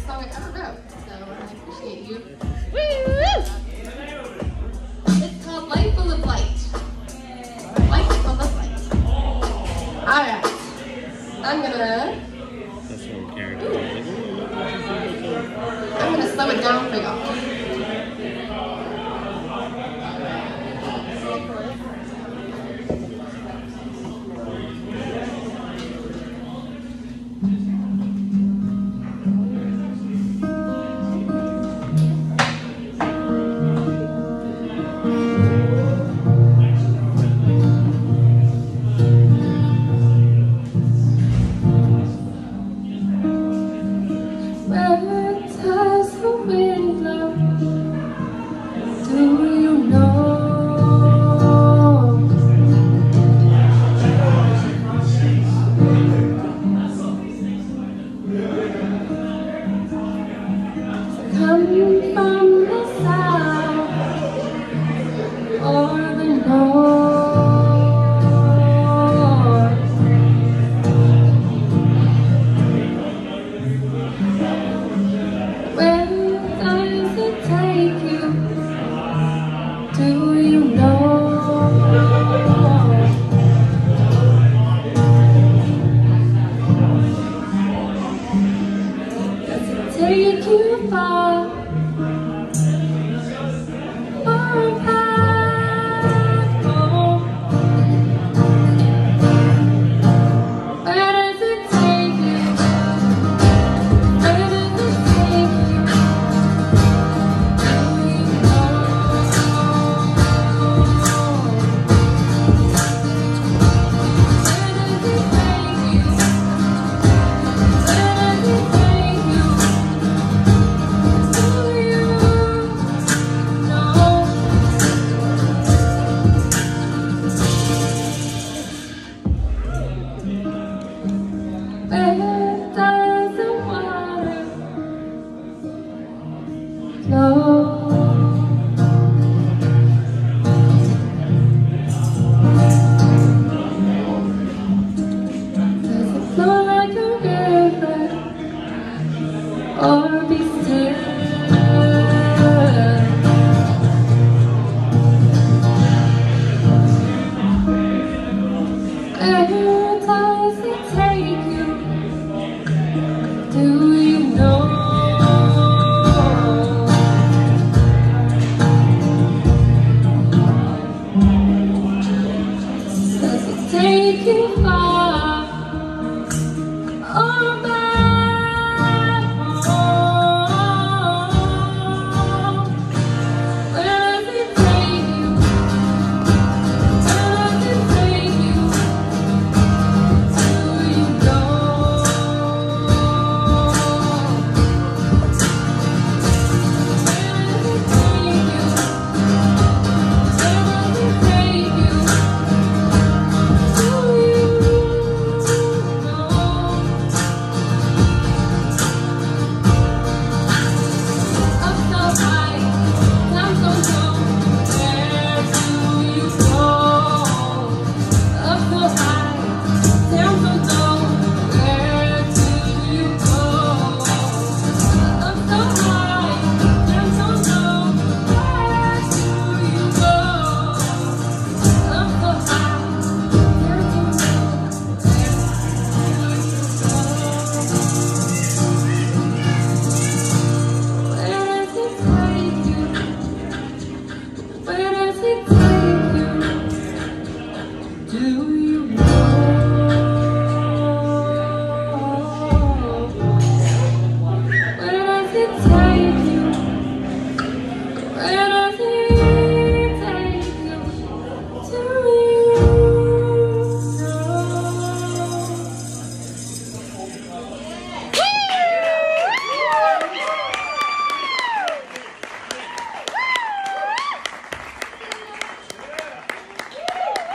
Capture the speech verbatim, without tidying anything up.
So I don't know. So I appreciate you. Woo! It's called Life Full of Light. Life Full of Light. Alright. I'm gonna That's what character. I'm gonna slow it down for y'all. Take you far, far past home. Where does it take you? Where does it take you? Do you know? Where does it take you? Where does it take you? Or be still. Where does it take you? Do you know? Does it take you far or back home? Where does it take you? Where does it take you? Do you know? Where does it take you? Where does it take you? Do you know? Up so high, down so low. Where do you go? Up so high, down so low. Where do you go? Up so high, down so low. Where do you go? Up so high, down so low. Where does it take you? Where does it take you? Do